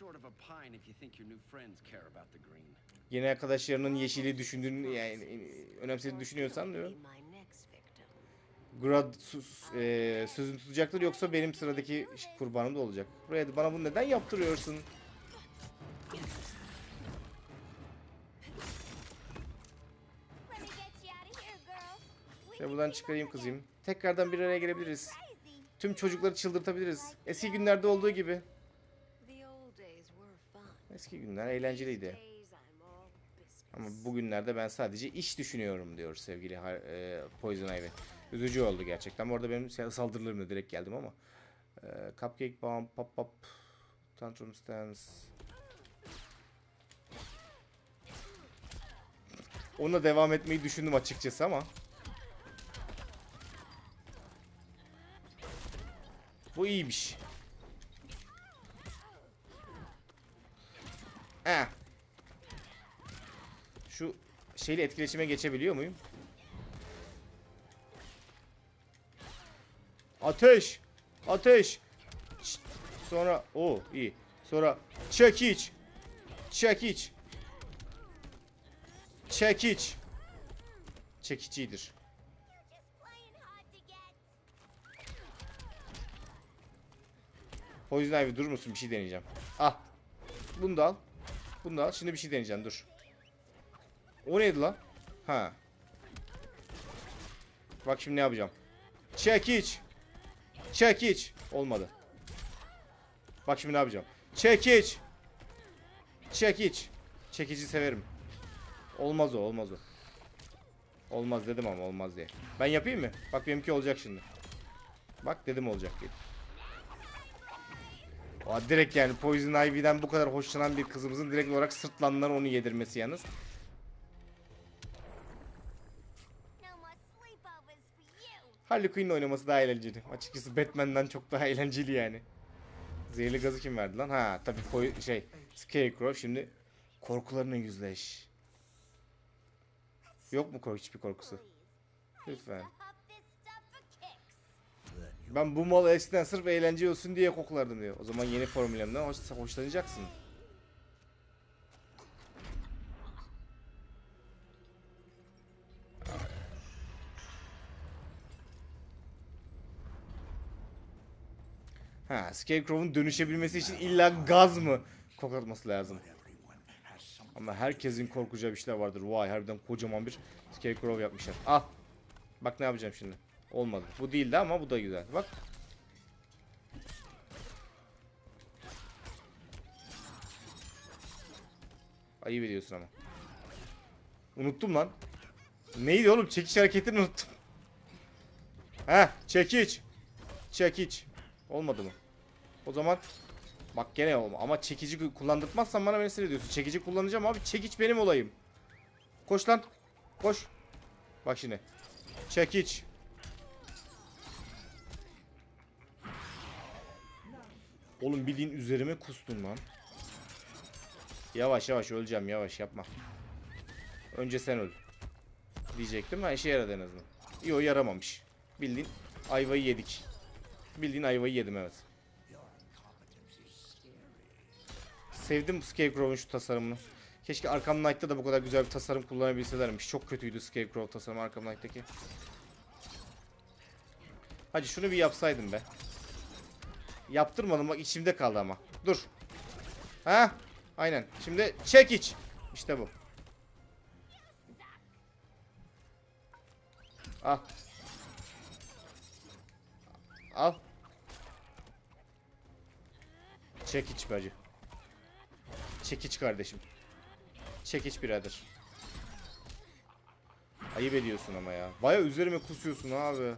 Yeni arkadaşlarının yeşili düşündüğünü, yani önemsediğini düşünüyorsan diyor. Grad sözünü tutacaktır yoksa benim sıradaki kurbanım da olacak. Red, bana bunu neden yaptırıyorsun? Buradan çıkarayım kızım. Tekrardan bir araya gelebiliriz. Tüm çocukları çıldırtabiliriz. Eski günlerde olduğu gibi. Eski günler eğlenceliydi. Ama bugünlerde ben sadece iş düşünüyorum diyor sevgili Poison Ivy. Üzücü oldu gerçekten. Orada benim saldırılarımla direkt geldim ama. Cupcake Bomb, Pop Pop, Tantrum Stance. Onunla devam etmeyi düşündüm açıkçası ama. Bu iyiymiş. Şu şeyle etkileşime geçebiliyor muyum? Ateş! Ateş! Sonra iyi. Sonra çekiç! Çekiç! Çekiç! Çekicidir. Poison Ivy durur musun? Bir şey deneyeceğim. Ah. Bunu da al. Bunu da al. Şimdi bir şey deneyeceğim. Dur. O neydi lan? Ha. Bak şimdi ne yapacağım. Çekiç. Çekiç. Olmadı. Bak şimdi ne yapacağım. Çekiç. Çekiç. Çekici severim. Olmaz o. Olmaz o. Olmaz dedim ama olmaz diye. Ben yapayım mı? Bak benimki olacak şimdi. Bak dedim olacak diye. Direkt yani Poison Ivy'den bu kadar hoşlanan bir kızımızın direkt olarak sırtlandan onu yedirmesi yalnız. Harley Quinn'le oynaması daha eğlenceli. Açıkçası Batman'den çok daha eğlenceli yani. Zehirli gazı kim verdi lan? Ha tabii Scarecrow şimdi korkularına yüzleş. Yok mu hiçbir korkusu? Lütfen. Ben bu malı eskiden sırf eğlence olsun diye koklardım diyor. O zaman yeni formülümden hoşlanacaksın. Scarecrow'un dönüşebilmesi için illa gaz mı koklatması lazım? Ama herkesin korkacağı bir şeyler vardır. Vay harbiden kocaman bir Scarecrow yapmışlar. Ah! Bak ne yapacağım şimdi. Olmadı. Bu değildi ama bu da güzel. Bak. Ayıp ediyorsun ama. Unuttum lan. Neydi oğlum? Çekiç hareketini unuttum. Çekiç. Çekiç. Olmadı mı? O zaman bak gene olma. Ama çekici kullandırtmazsan bana beni sinir ediyorsun. Çekici kullanacağım abi. Çekiç benim olayım. Koş lan. Koş. Bak şimdi. Çekiç. Oğlum bildiğin üzerime kustun lan. Yavaş yavaş öleceğim. Yavaş yapma. Önce sen öl. Diyecektim. İşe yaradı en azından. Yok yaramamış. Bildiğin ayvayı yedik. Bildiğin ayvayı yedim evet. Sevdim bu Scarecrow'un şu tasarımını. Keşke Arkham Knight'ta da bu kadar güzel bir tasarım kullanabilselermiş. Çok kötüydü Scarecrow tasarımı Arkham Knight'taki. Hadi şunu bir yapsaydım be. Yaptırmadım bak içimde kaldı ama. Dur. Aynen. Şimdi çekiç. İşte bu. Al. Al. Çekiç bacı. Çekiç kardeşim. Çekiç birader. Ayıp ediyorsun ama ya. Baya üzerime kusuyorsun abi.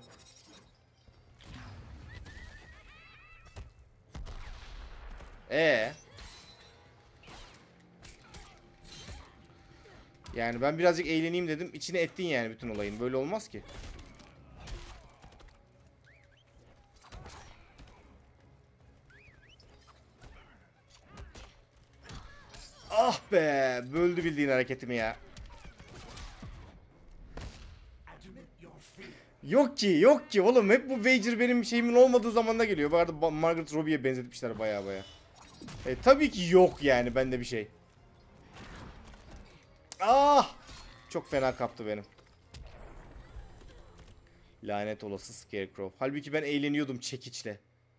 Yani ben birazcık eğleneyim dedim. İçine ettin yani bütün olayın. Böyle olmaz ki. Ah be, böldü bildiğin hareketimi ya. Yok ki oğlum, hep bu Wager benim şeyimin olmadığı zamanda geliyor. Bu arada Margaret Robbie'ye benzetmişler baya. Tabii ki yok yani bende bir şey. Ah! Çok fena kaptı benim. Lanet olası Scarecrow. Halbuki ben eğleniyordum çekiçle.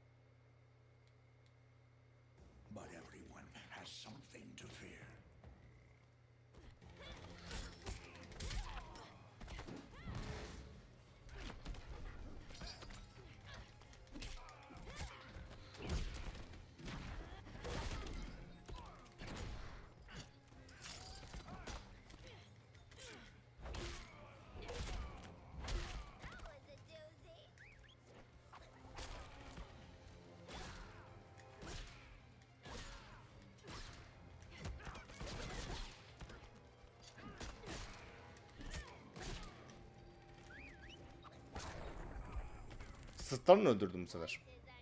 Sırttan mı öldürdüm bu sefer?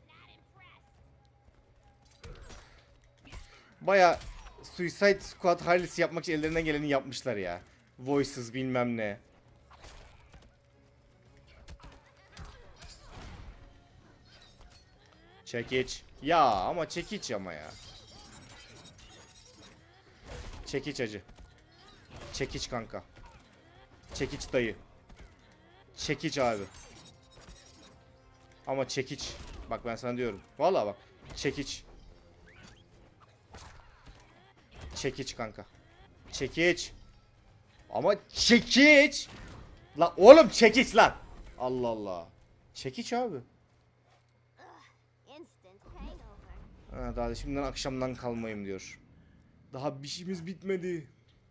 Baya Suicide Squad Harley'si yapmak için ellerinden geleni yapmışlar ya. Voices bilmem ne. Çekiç. Ya ama çekiç ama ya. Çekiç acı. Çekiç kanka. Çekiç dayı. Çekiç abi. Ama çekiç. Bak ben sana diyorum. Vallahi bak. Çekiç. Çekiç kanka. Çekiç. Ama çekiç. La oğlum çekiç lan. Allah Allah. Çekiç abi. Ha, daha da şimdiden akşamdan kalmayayım diyor. Daha bir şeyimiz bitmedi.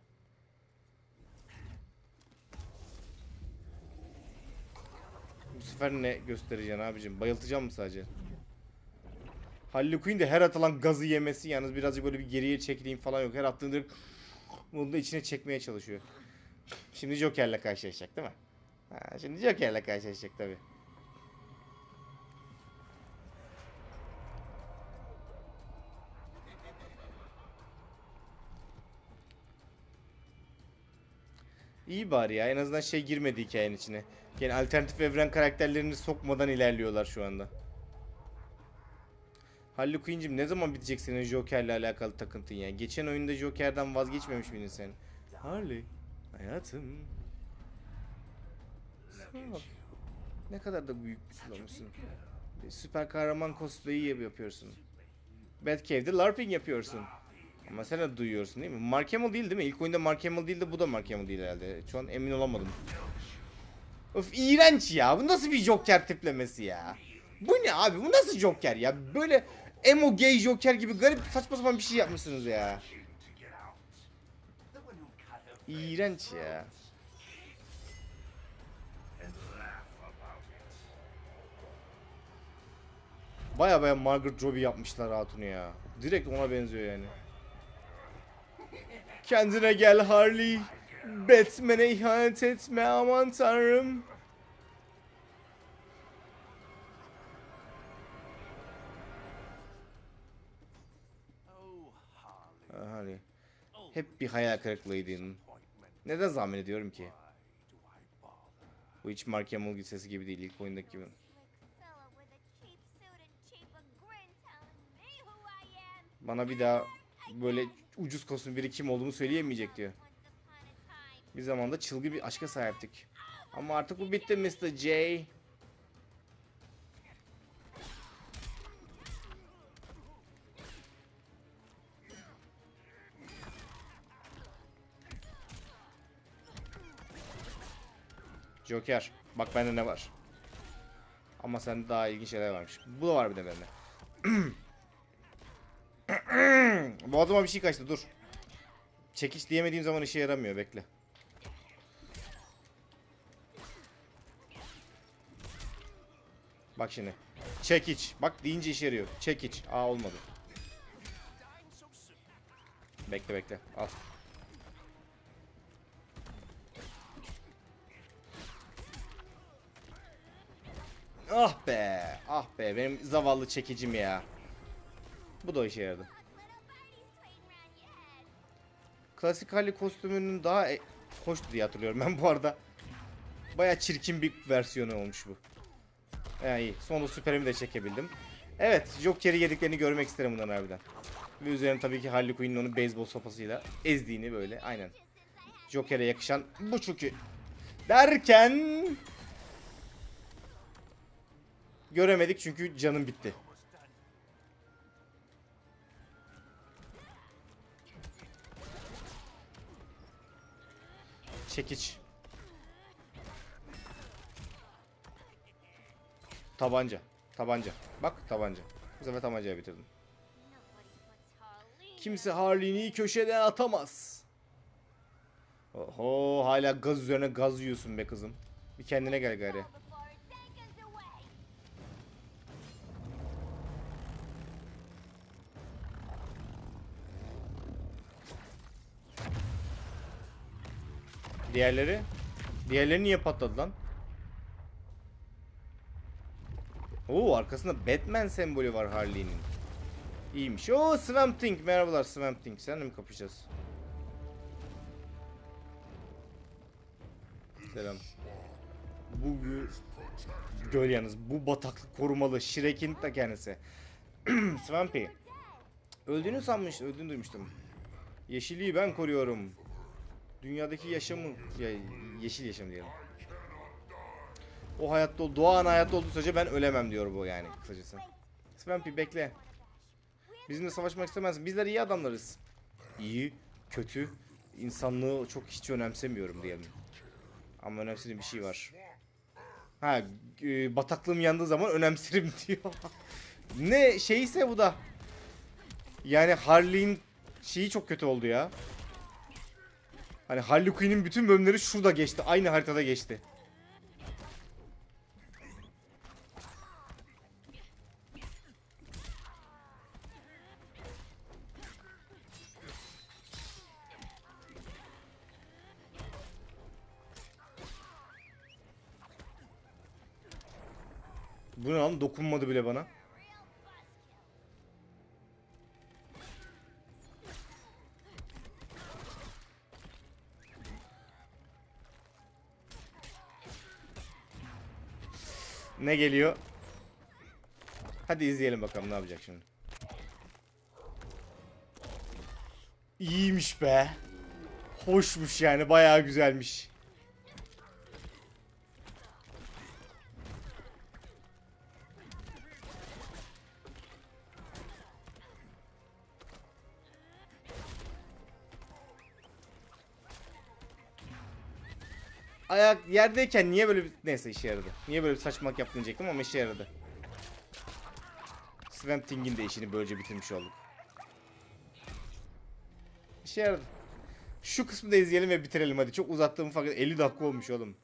Bu sefer ne göstereceksin abicim? Bayıltacağım mı sadece? Harley Quinn de her atılan gazı yemesi, yalnız birazcık böyle bir geriye çekileyim falan yok. Her attığında direkt bunu da içine çekmeye çalışıyor. Şimdi Joker'le karşılaşacak değil mi? Ha, şimdi Joker'le karşılaşacak tabii. İyi bari ya, en azından şey girmedi hikayenin içine. Yani alternatif evren karakterlerini sokmadan ilerliyorlar şu anda. Harley Quinn'cim ne zaman bitecek senin Joker'le alakalı takıntın ya? Geçen oyunda Joker'den vazgeçmemiş miydin sen? Harley, hayatım. Bak, ne kadar da büyük bir kullanmışsın. Süper kahraman cosplay'i yapıyorsun. Batcave'de LARPing yapıyorsun. Ama sen de duyuyorsun değil mi? Mark Hamill değil mi? İlk oyunda Mark Hamill değildi, bu da Mark Hamill değil herhalde. Şu an emin olamadım. Of, iğrenç ya. Bu nasıl bir Joker tiplemesi ya? Bu ne abi? Bu nasıl Joker ya? Böyle emo gay Joker gibi garip saçma sapan bir şey yapmışsınız ya. İğrenç ya. Baya Margaret Robbie yapmışlar hatunu ya. Direkt ona benziyor yani. Kendine gel Harley. Batman'e ihanet etme, aman tanrım. Harley. Hep bir hayal kırıklığıydın. Neden zahmet ediyorum ki? Bu hiç Mark Hamill sesi gibi değil, ilk oyundaki gibi. Bana bir daha böyle ucuz kostüm biri kim olduğumu söyleyemeyecek diyor. Bir zamanda çılgın bir aşka sahiptik. Ama artık bu bitti Mr. J. Joker. Bak bende ne var. Ama sende daha ilginç şeyler varmış. Bu da var bir de bende. Boğazıma bir şey kaçtı, dur. Çekiç diyemediğim zaman işe yaramıyor, bekle. Bak şimdi. Çekiç. Bak deyince işe yarıyor. Çekiç. Aa, olmadı. Bekle. Al. Ah be. Ah be. Benim zavallı çekicim ya. Bu da işe yaradı. klasik Harley kostümünün daha hoştu diye hatırlıyorum ben bu arada. Baya çirkin bir versiyonu olmuş bu. Yani iyi. Sonunda süperimi de çekebildim. Evet, Joker'i yediklerini görmek isterim bundan harbiden. Ve üzerine tabii ki Harley Quinn'in onu beyzbol sopasıyla ezdiğini böyle aynen. Joker'e yakışan bu çünkü. Derken göremedik çünkü canım bitti. Çekiç. Tabanca. Tabanca. Bak tabanca. Bu sefer tabancayı bitirdim. Kimse Harley'ni köşeden atamaz. Oho, hala gaz üzerine gaz yiyorsun be kızım. Bir kendine gel gari. Diğerleri? Diğerleri niye patladı lan? Oo, arkasında Batman sembolü var Harley'nin. İyiymiş. Oo, Swamp Thing. Merhabalar Swamp Thing. Seninle mi kapışacağız? Selam. Bu göl yalnız. Bu bataklık korumalı. Shrek'in ta kendisi. Swampy. Öldüğünü sanmış. Öldüğünü duymuştum. Yeşilliği ben koruyorum. Dünyadaki yaşamı... Ya, yeşil yaşam diyelim. O hayatta, Doğan hayatta olduğu sürece ben ölemem diyor bu yani kısacası. Swampy bekle. Bizimle savaşmak istemezsin. Bizler iyi adamlarız. İyi, kötü, insanlığı çok hiç önemsemiyorum diyelim. Ama önemsediğim bir şey var. Ha, bataklığım yandığı zaman önemserim diyor. Ne şeyse bu da. Yani Harley'in şeyi çok kötü oldu ya. Hani Harley Quinn'in bütün bölümleri şurada geçti. Aynı haritada geçti. Bu ne lan? Dokunmadı bile bana. Ne geliyor? Hadi izleyelim bakalım ne yapacak şimdi. İyiymiş be. Hoşmuş yani, bayağı güzelmiş. Ayak yerdeyken niye böyle bir... Neyse, işe yaradı. Niye böyle bir saçmalık yaptın diyecektim ama işe yaradı. Swamp Thing'in de işini böylece bitirmiş olduk. İşe yaradı. Şu kısmı da izleyelim ve bitirelim hadi. Çok uzattığım fakat 50 dakika olmuş oğlum.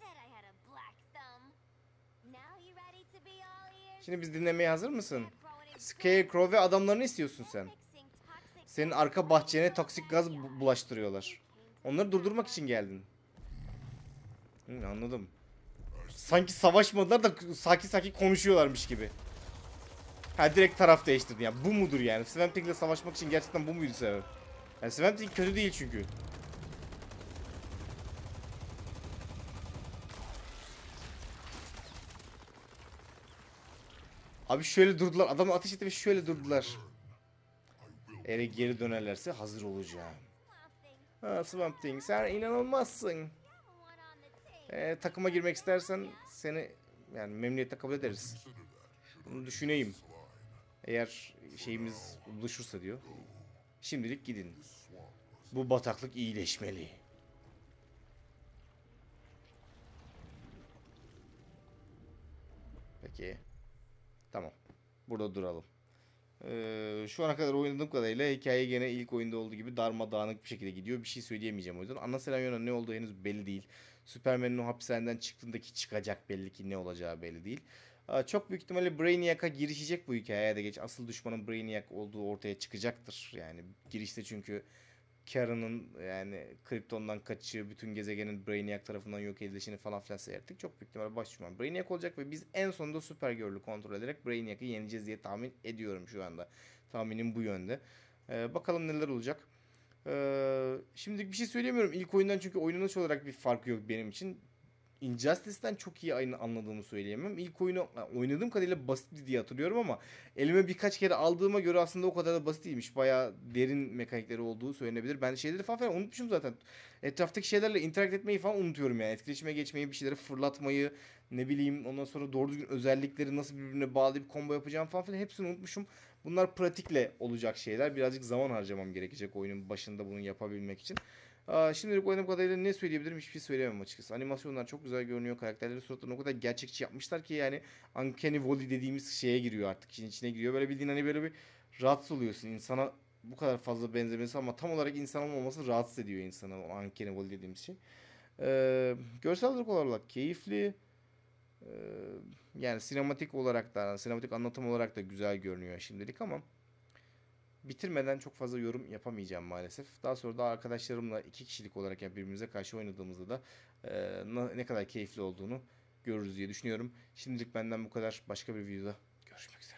Şimdi biz dinlemeye hazır mısın? Scarecrow ve adamlarını istiyorsun sen. Senin arka bahçene toksik gaz bulaştırıyorlar. Onları durdurmak için geldin. Anladım. Sanki savaşmadılar da sakin sakin konuşuyorlarmış gibi. Ha, direkt taraf değiştirdi yani. Bu mudur yani? Swamp Thing'le savaşmak için gerçekten bu muydu sebep? Yani Swamp Thing kötü değil çünkü. Abi şöyle durdular. Adamı ateş etti ve şöyle durdular. Eğer geri dönerlerse hazır olacağım. Ha, Swamp Thing, sen inanılmazsın. Takıma girmek istersen seni yani memnuniyetle kabul ederiz. Bunu düşüneyim. Eğer şeyimiz buluşursa diyor. Şimdilik gidin. Bu bataklık iyileşmeli. Peki. Tamam. Burada duralım. Şu ana kadar oynadığım kadarıyla hikaye gene ilk oyunda olduğu gibi darmadağınık bir şekilde gidiyor. Bir şey söyleyemeyeceğim o yüzden. Ana senaryonun ne olduğu henüz belli değil. Superman'in o hapishaneden çıktığındaki çıkacak belli ki, ne olacağı belli değil. Çok büyük ihtimalle Brainiac'a girişecek bu hikayeye de geç. Asıl düşmanın Brainiac olduğu ortaya çıkacaktır. Yani girişte çünkü Karen'ın yani Krypton'dan kaçışı, bütün gezegenin Brainiac tarafından yok edilişini falan filan seyrettik. Çok büyük ihtimalle baş düşman Brainiac olacak ve biz en sonunda Supergirl'ü kontrol ederek Brainiac'ı yeneceğiz diye tahmin ediyorum şu anda. Tahminim bu yönde. Bakalım neler olacak. Şimdilik bir şey söyleyemiyorum ilk oyundan çünkü oynanış olarak bir farkı yok benim için. Injustice'ten çok iyi anladığımı söyleyemem. İlk oyunu oynadığım kadarıyla basitti diye hatırlıyorum ama elime birkaç kere aldığıma göre aslında o kadar da basit değilmiş. Bayağı derin mekanikleri olduğu söylenebilir. Ben şeyleri falan unutmuşum zaten. Etraftaki şeylerle interact etmeyi falan unutuyorum yani. Etkileşime geçmeyi, bir şeyleri fırlatmayı, ne bileyim ondan sonra doğru düzgün özellikleri nasıl birbirine bağlayıp combo yapacağım falan filan hepsini unutmuşum. Bunlar pratikle olacak şeyler. Birazcık zaman harcamam gerekecek oyunun başında bunu yapabilmek için. Şimdilik oynadığım kadarıyla ne söyleyebilirim hiçbir şey söyleyemem açıkçası. Animasyonlar çok güzel görünüyor. Karakterlerin suratlarını o kadar gerçekçi yapmışlar ki yani Uncanny Valley dediğimiz şeye giriyor artık. İçine içine giriyor. Böyle bildiğin hani böyle bir rahatsız oluyorsun. İnsana bu kadar fazla benzemesi ama tam olarak insan olmaması rahatsız ediyor insanı. O Uncanny Valley dediğimiz şey. Görsel olarak keyifli. Ee, Yani sinematik olarak da, sinematik anlatım olarak da güzel görünüyor şimdilik ama bitirmeden çok fazla yorum yapamayacağım maalesef. Daha sonra da arkadaşlarımla iki kişilik olarak yani birbirimize karşı oynadığımızda da ne kadar keyifli olduğunu görürüz diye düşünüyorum. Şimdilik benden bu kadar. Başka bir videoda görüşmek üzere.